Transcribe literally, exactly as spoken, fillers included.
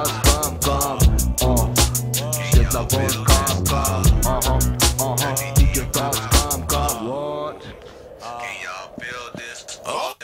Fox, come, come, uh. Shit la voz, come, come, uh-huh, uh-huh. D J Fox, come, come, what? Can y'all feel this? Oh.